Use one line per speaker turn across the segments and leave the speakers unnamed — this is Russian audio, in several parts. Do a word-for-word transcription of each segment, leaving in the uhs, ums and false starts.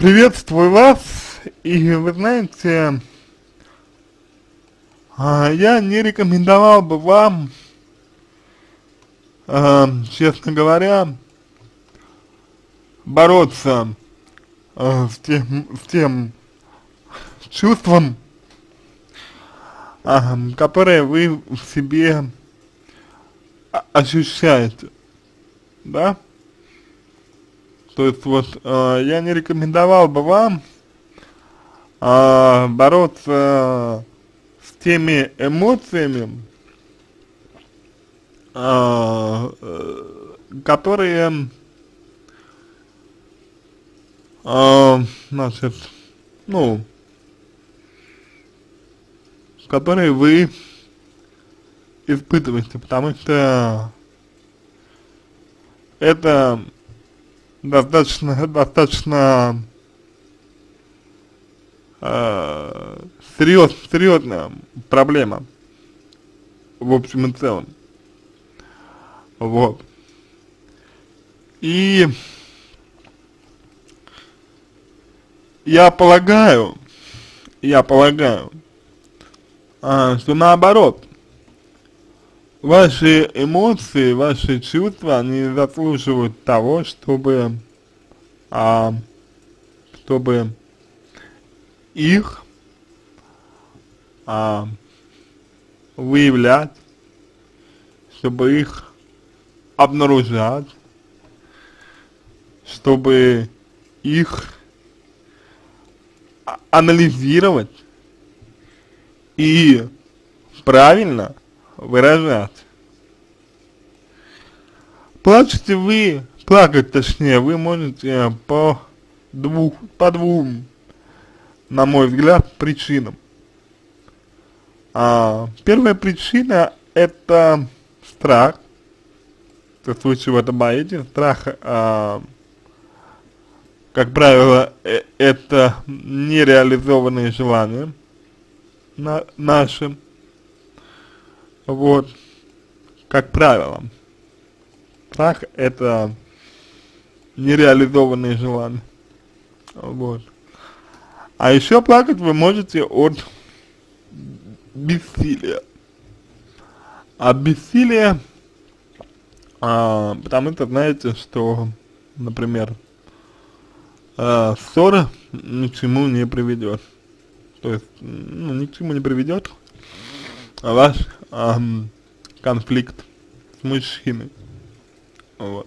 Приветствую вас, и вы знаете, а, я не рекомендовал бы вам, а, честно говоря, бороться а, с тем, с тем чувством, а, которое вы в себе а- ощущаете, да? То есть вот а, я не рекомендовал бы вам а, бороться с теми эмоциями, а, э, которые, а, значит, ну, которые вы испытываете, потому что это достаточно, достаточно э, серьез, серьезная проблема, в общем и целом. Вот. И я полагаю, я полагаю, а, что наоборот, ваши эмоции, ваши чувства, они заслуживают того, чтобы, а, чтобы их а, выявлять, чтобы их обнаружать, чтобы их а- анализировать и правильно выражать. Плачете вы, плакать точнее, вы можете по двух, по двум, на мой взгляд, причинам. А, первая причина — это страх, в случае вы это боитесь, страх, а, как правило, э это нереализованные желания на наши, вот, как правило. Страх — это нереализованные желания, вот. А еще плакать вы можете от бессилия. От бессилия, а, потому что знаете, что, например, а, ссора ни к чему не приведет. То есть, ну, ни к чему не приведет ваш ам, конфликт с мужчиной. Вот.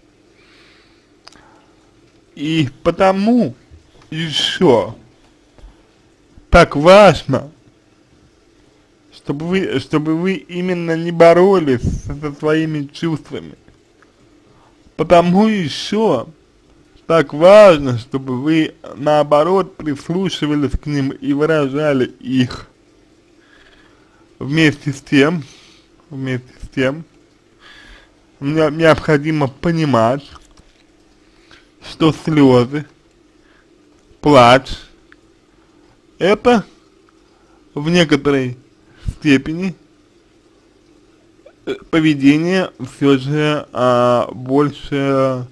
И потому еще так важно, чтобы вы, чтобы вы именно не боролись со своими чувствами. Потому еще так важно, чтобы вы, наоборот, прислушивались к ним и выражали их. Вместе с тем, вместе с тем, мне необходимо понимать, что слезы, плач — это в некоторой степени поведение все же а, больше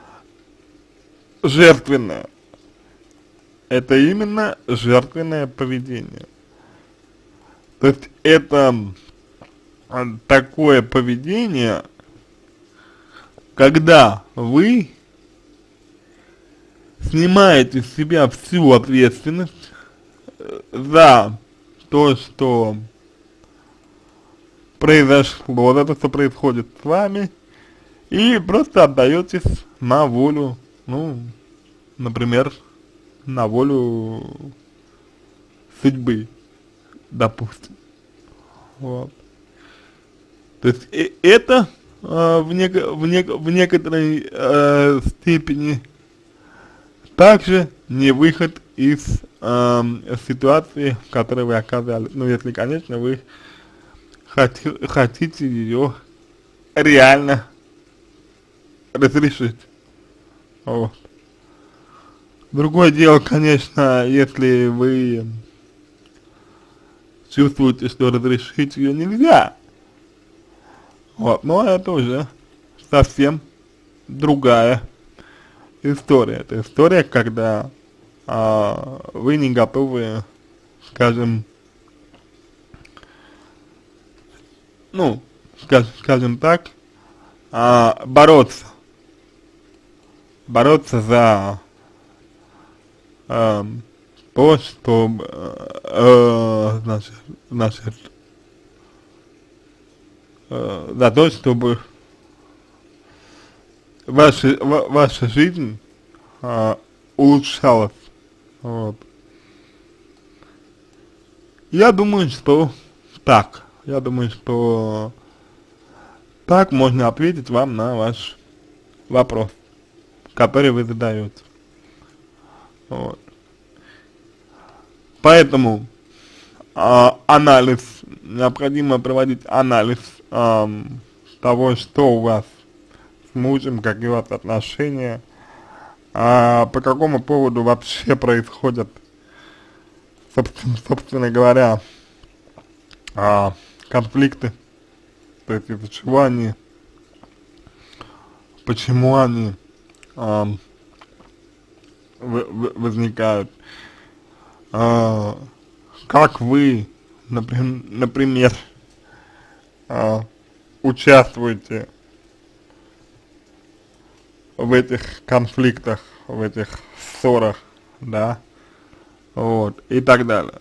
жертвенное. Это именно жертвенное поведение. То есть это а, такое поведение, когда вы снимаете с себя всю ответственность за то, что произошло, за то, что происходит с вами, и просто отдаетесь на волю, ну, например, на волю судьбы, допустим. Вот. То есть э это э, в, неко в, нек в некоторой э, степени также не выход из э, ситуации, в которой вы оказались. Ну, если, конечно, вы хоти хотите ее реально разрешить. Вот. Другое дело, конечно, если вы чувствуете, что разрешить ее нельзя. Вот, но это уже совсем другая история. Это история, когда а, вы не готовы, скажем, ну, скажем, скажем так, а, бороться, бороться за э, то, что, э, значит, значит, э, за то, чтобы ваша, ва- ваша жизнь э, улучшалась. Вот. Я думаю, что так. Я думаю, что так можно ответить вам на ваш вопрос, который вы задаете. Вот. Поэтому а, анализ, необходимо проводить анализ ам, того, что у вас с мужем, какие у вас отношения, а, по какому поводу вообще происходят, собственно, собственно говоря, а, конфликты, то есть из-за чего они, почему они ам, вы- вы- возникают, а, как вы, наприм- например, а, участвуете в этих конфликтах, в этих ссорах, да, вот, и так далее.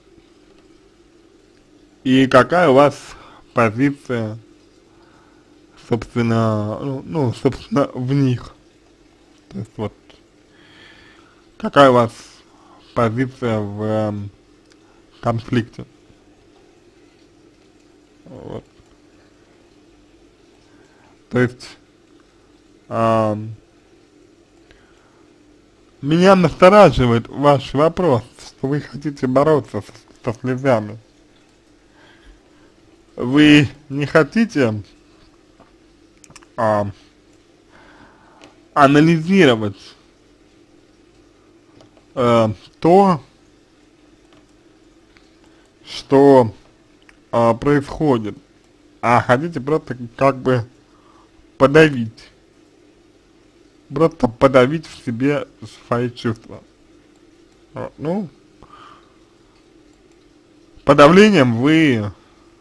И какая у вас позиция, собственно, ну, ну, собственно, в них. То есть вот, какая у вас позиция в эм, конфликте. Вот. То есть, ам, меня настораживает ваш вопрос, что вы хотите бороться с- со слезами. Вы не хотите а, анализировать э, то, что а, происходит, а хотите просто как бы подавить, просто подавить в себе свои чувства. Вот. Ну, подавлением вы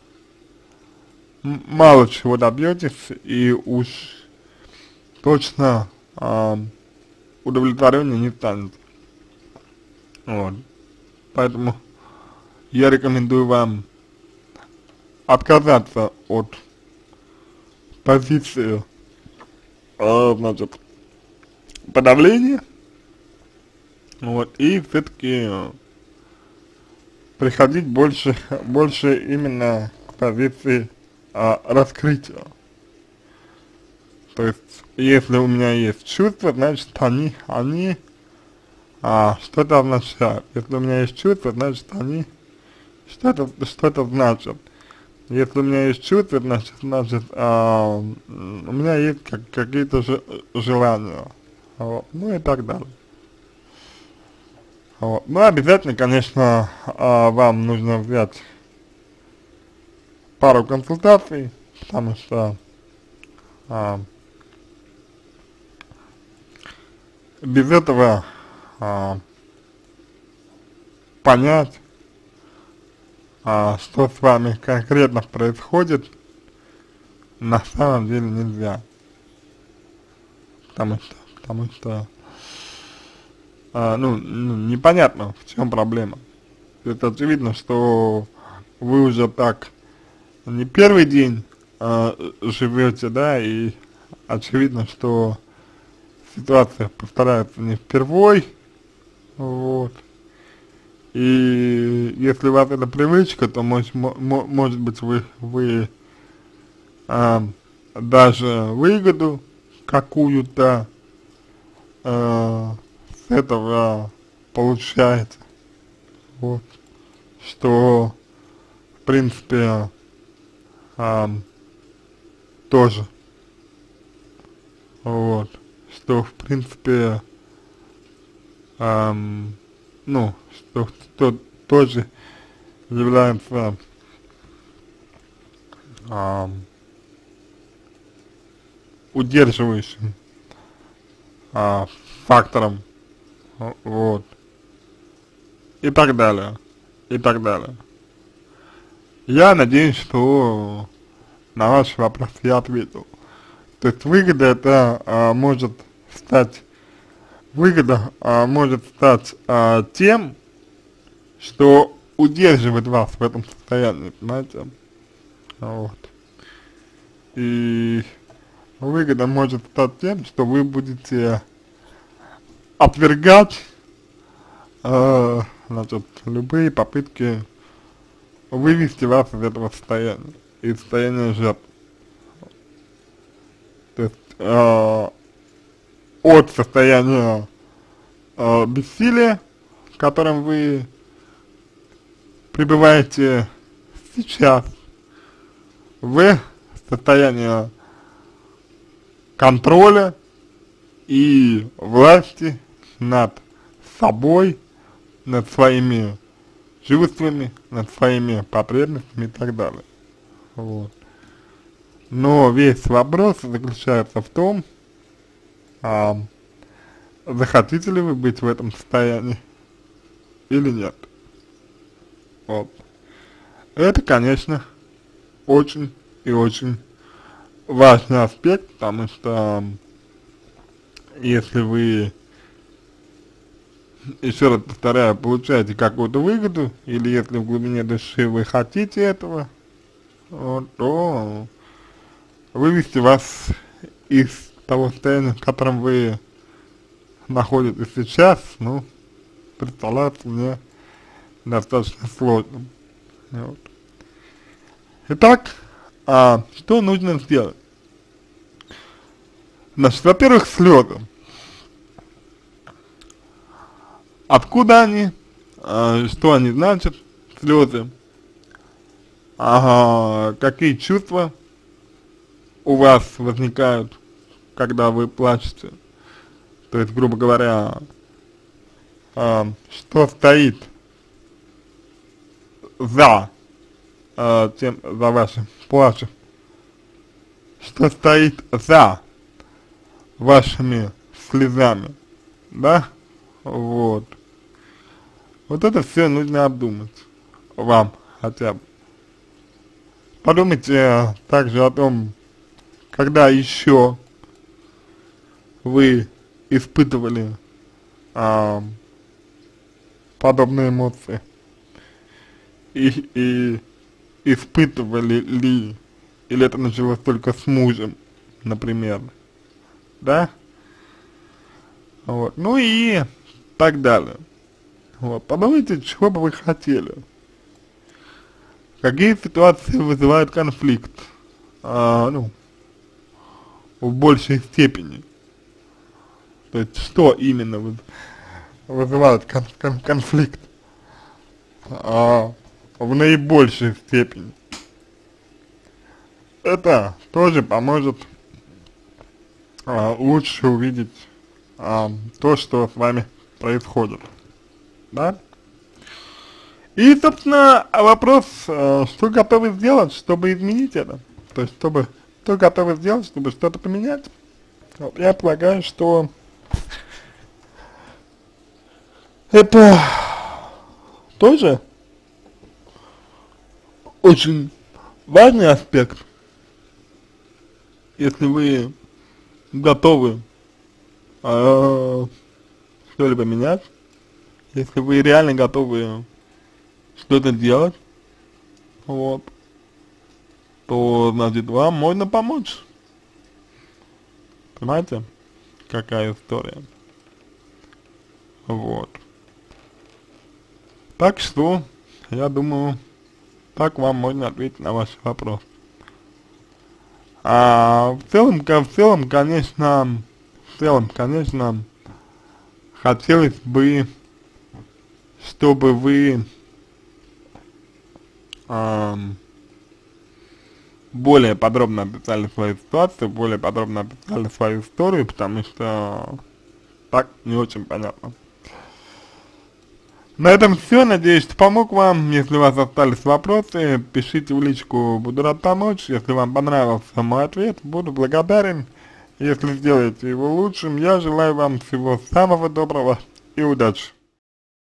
м- мало чего добьетесь, и уж точно а, удовлетворения не станет. Вот. Поэтому я рекомендую вам отказаться от позиции, а, значит, подавления, вот, и все-таки приходить больше, больше именно к позиции а, раскрытия. То есть, если у меня есть чувства, значит, они, они а, что-то означают. Если у меня есть чувства, значит, они что-то, что-то значат. Если у меня есть чувства, значит, значит, а, м, у меня есть как, какие-то же, желания. Вот, ну и так далее. Вот. Ну, обязательно, конечно, а, вам нужно взять пару консультаций, потому что а, без этого а, понять, а, что с вами конкретно происходит, на самом деле нельзя. Потому что, потому что а, ну, ну, непонятно, в чем проблема. Это очевидно, что вы уже так не первый день а, живете, да, и очевидно, что ситуация повторяется не впервой, вот. И если у вас это привычка, то может, может быть вы, вы а, даже выгоду какую-то а, с этого получаете, вот, что в принципе а, тоже, вот, что в принципе, ам, ну, что, что тоже является ам, удерживающим а, фактором, о- вот. и так далее, и так далее. Я надеюсь, что на ваш вопрос я ответил. То есть выгода это а, может стать, выгода а, может стать а, тем, что удерживает вас в этом состоянии, понимаете? Вот. И выгода может стать тем, что вы будете отвергать э, значит, любые попытки вывести вас из этого состояния, из состояния жертвы. То есть э, от состояния э, бессилия, в котором вы пребываете сейчас, в состояние контроля и власти над собой, над своими чувствами, над своими потребностями и так далее. Вот. Но весь вопрос заключается в том, а, захотите ли вы быть в этом состоянии или нет. Вот. Это, конечно, очень и очень важный аспект, потому что если вы, еще раз повторяю, получаете какую-то выгоду, или если в глубине души вы хотите этого, вот, то вывести вас из того состояния, в котором вы находитесь сейчас, ну, представляется мне достаточно сложным. Вот. Итак, а, что нужно сделать? Значит, во-первых, слезы. Откуда они? А, что они значат? Слезы. Ага, какие чувства у вас возникают, когда вы плачете? То есть, грубо говоря, а, что стоит за а, тем, за вашим плачем? Что стоит за вашими слезами, да? Вот. Вот это все нужно обдумать вам хотя бы. Подумайте также о том, когда еще вы испытывали а, подобные эмоции и, и испытывали ли, или это началось только с мужем, например, да? Вот. Ну и так далее. Вот. Подумайте, чего бы вы хотели. Какие ситуации вызывают конфликт, а, ну, в большей степени. То есть, что именно вы, вызывает кон кон конфликт а, в наибольшей степени. Это тоже поможет а, лучше увидеть а, то, что с вами происходит, да? И, собственно, вопрос, а, что готовы сделать, чтобы изменить это, то есть, чтобы, что готовы сделать, чтобы что-то поменять. Вот, я полагаю, что это тоже очень важный аспект, если вы готовы э, что-либо менять, если вы реально готовы что-то делать, вот, то, значит, вам можно помочь. Понимаете, какая история? Вот. Так что, я думаю, так вам можно ответить на ваш вопрос. А в целом, в целом, конечно, в целом, конечно, хотелось бы, чтобы вы а, более подробно описали свою ситуацию, более подробно описали свою историю, потому что так не очень понятно. На этом все, надеюсь, что помог вам. Если у вас остались вопросы, пишите в личку, буду рад помочь. Если вам понравился мой ответ, буду благодарен. Если сделаете его лучшим, я желаю вам всего самого доброго и удачи.